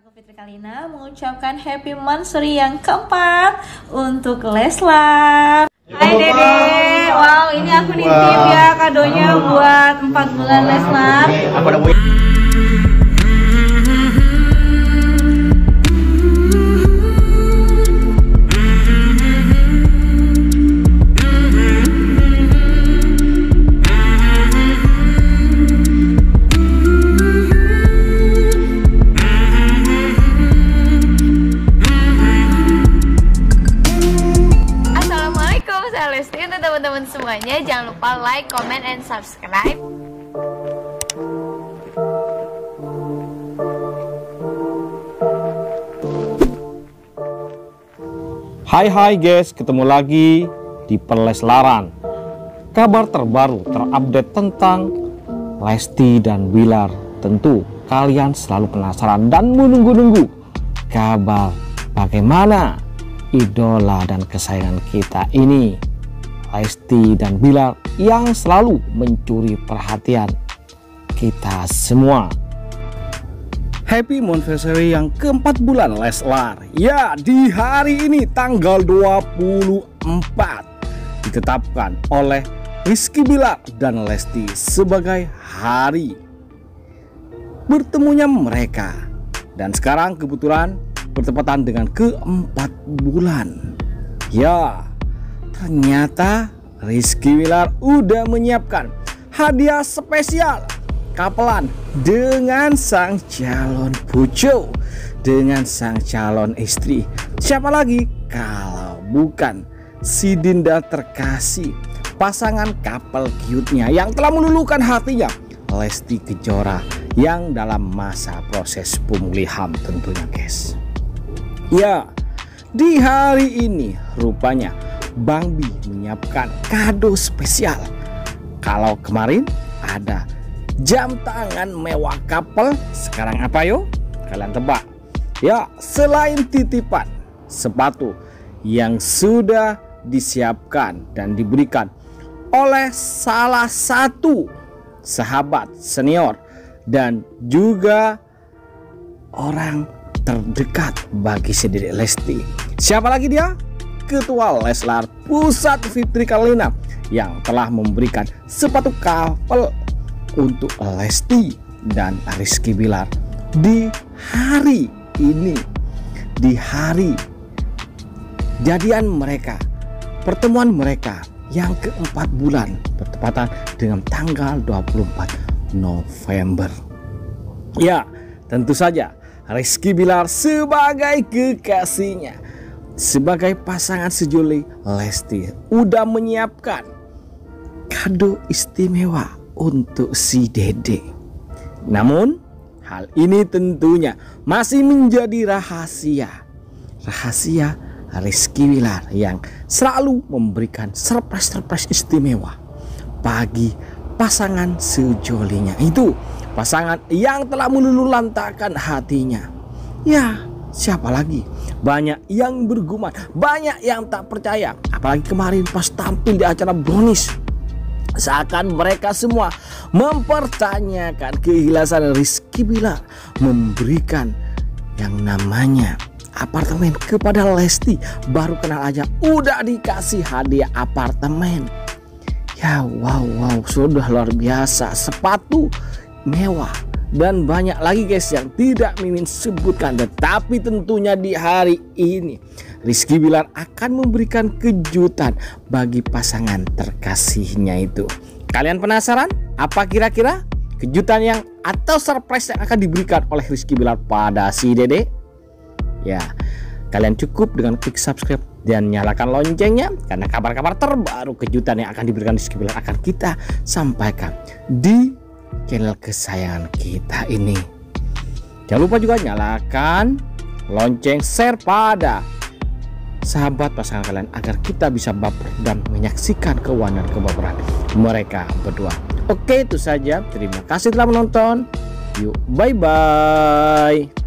Aku Fitri Kalina mengucapkan happy monthsary yang keempat untuk Leslar. Hai Dede, wow ini aku nitip ya kadonya buat 4 bulan Leslar. Untuk teman-teman semuanya, jangan lupa like, comment, and subscribe. Hai guys, ketemu lagi di Perleslaran. Kabar terbaru terupdate tentang Lesti dan Bilar. Tentu kalian selalu penasaran dan menunggu-nunggu kabar bagaimana idola dan kesayangan kita ini, Lesti dan Bilar, yang selalu mencuri perhatian kita semua. Happy monthsary yang keempat bulan Leslar. Ya, di hari ini tanggal 24 ditetapkan oleh Rizky Bilar dan Lesti sebagai hari bertemunya mereka. Dan sekarang kebetulan bertepatan dengan keempat bulan. Ya, ternyata Rizky Bilar udah menyiapkan hadiah spesial kapelan dengan sang calon pucuk, dengan sang calon istri. Siapa lagi kalau bukan si Dinda terkasih, pasangan couple cute-nya yang telah meluluhkan hatinya, Lesti Kejora, yang dalam masa proses pemulihan tentunya guys. Ya, di hari ini rupanya Bang Bi menyiapkan kado spesial. Kalau kemarin ada jam tangan mewah couple, sekarang apa yo? Kalian tebak. Ya, selain titipan sepatu yang sudah disiapkan dan diberikan oleh salah satu sahabat senior dan juga orang terdekat bagi si Dedek Lesti. Siapa lagi dia? Ketua Leslar Pusat, Fitri Kalina, yang telah memberikan sepatu couple untuk Lesti dan Rizky Bilar di hari ini, di hari jadian mereka, pertemuan mereka yang keempat bulan, bertepatan dengan tanggal 24 November. Ya, tentu saja Rizky Bilar sebagai kekasihnya, sebagai pasangan sejoli Lesti, udah menyiapkan kado istimewa untuk si Dede. Namun hal ini tentunya masih menjadi rahasia Rizky Bilar yang selalu memberikan surprise istimewa bagi pasangan sejolinya itu, pasangan yang telah meluluhlantakkan hatinya. Ya, siapa lagi? Banyak yang bergumam, banyak yang tak percaya. Apalagi kemarin pas tampil di acara Brownies, seakan mereka semua mempertanyakan keikhlasan Rizky Bilar memberikan yang namanya apartemen kepada Lesti. Baru kenal aja udah dikasih hadiah apartemen. Ya, wow, sudah luar biasa. Sepatu mewah dan banyak lagi guys yang tidak mimin sebutkan. Tetapi tentunya di hari ini Rizky Bilar akan memberikan kejutan bagi pasangan terkasihnya itu. Kalian penasaran apa kira-kira kejutan yang atau surprise yang akan diberikan oleh Rizky Bilar pada si Dede? Ya, kalian cukup dengan klik subscribe dan nyalakan loncengnya, karena kabar-kabar terbaru kejutan yang akan diberikan Rizky Bilar akan kita sampaikan di channel kesayangan kita ini. Jangan lupa juga nyalakan lonceng, share pada sahabat pasangan kalian agar kita bisa baper dan menyaksikan keuangan kebaperan mereka berdua. Oke, itu saja. Terima kasih telah menonton. Yuk, bye-bye.